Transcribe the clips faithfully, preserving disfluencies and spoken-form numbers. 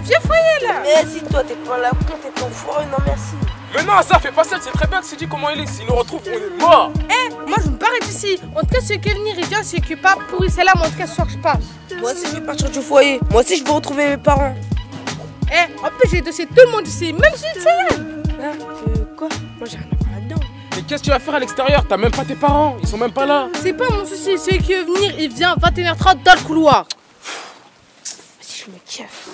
vieux foyer là. Mais si toi t'es pas là, con, t'es ton foireux, non merci. Mais non, ça fait pas ça, c'est très bien que c'est dit comment il est. S'il nous retrouve, on est mort. Eh, moi je me barre d'ici. En tout cas, celui qui est venir, il vient, celui qui est pas pourri, c'est là, mais en tout cas, ce soir je pars. Moi aussi je vais partir du foyer. Moi aussi je veux retrouver mes parents. Eh, en plus j'ai dossier tout le monde ici, même celui de Sayane. Hein euh, quoi? Moi j'ai rien à voir là-dedans. Mais qu'est-ce que tu vas faire à l'extérieur? T'as même pas tes parents, ils sont même pas là. C'est pas mon souci, celui qui veut venir, il vient vingt et une heures trente dans le couloir. Vas-y, je me kiffe.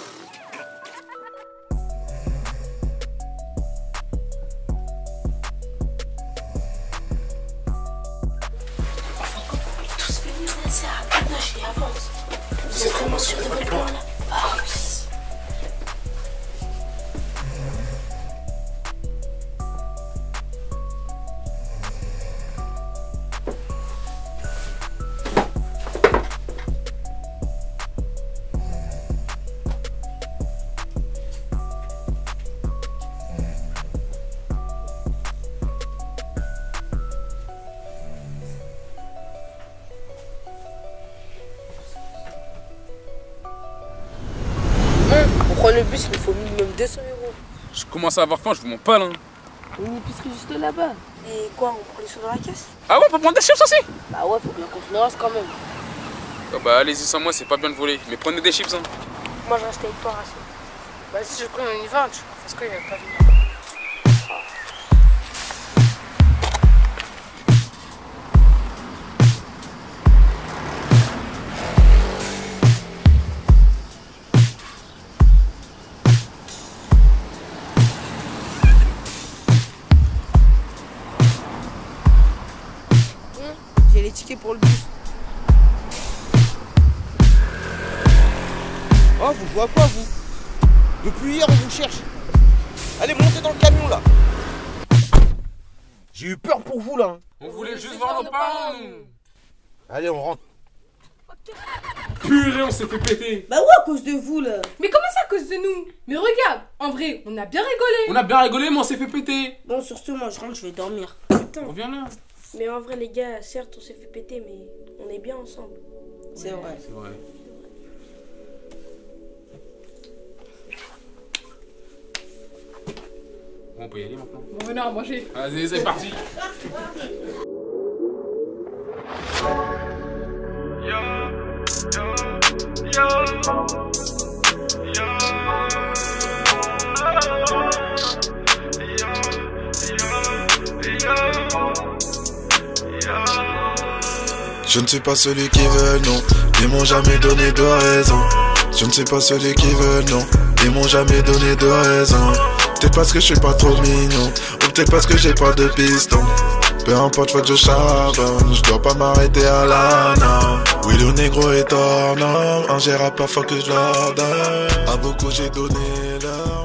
Vous êtes vraiment sûr de votre plan là? Ah oui. On prend le bus, il nous faut minimum deux cents euros. Je commence à avoir faim, je vous mens pas là. Une épicerie juste là-bas. Et quoi, on prend les sous dans la caisse? Ah ouais, on peut prendre des chips aussi? Bah ouais, faut bien qu'on se nourrisse quand même. Oh bah allez-y sans moi, c'est pas bien de voler. Mais prenez des chips hein. Moi je reste avec toi, Racine. Bah si je prends on y va, tu vois, parce qu'il va pas venir. J'ai les tickets pour le bus. Oh, vous voyez quoi, vous? Depuis hier, on vous cherche. Allez, montez dans le camion, là. J'ai eu peur pour vous, là. On voulait juste voir nos parents nous. Allez, on rentre. Purée, on s'est fait péter. Bah ouais, à cause de vous là. Mais comment ça à cause de nous? Mais regarde, en vrai, on a bien rigolé. On a bien rigolé, mais on s'est fait péter. Bon, surtout, moi je rentre, je vais dormir. Reviens là. Mais en vrai, les gars, certes, on s'est fait péter, mais on est bien ensemble. C'est vrai. C'est vrai. Bon, on peut y aller maintenant. Bon, venez à manger. Vas-y, c'est parti. Je ne suis pas celui qui veut, non. Ils m'ont jamais donné de raison. Je ne suis pas celui qui veut, non. Ils m'ont jamais donné de raison. Peut-être parce que je suis pas trop mignon, ou peut-être parce que j'ai pas de piston. Peu importe, faut que je charbonne. Je dois pas m'arrêter à la norme. Oui, le négro est hors norme. Ingérable, parfois que je leur donne. À beaucoup j'ai donné l'heure.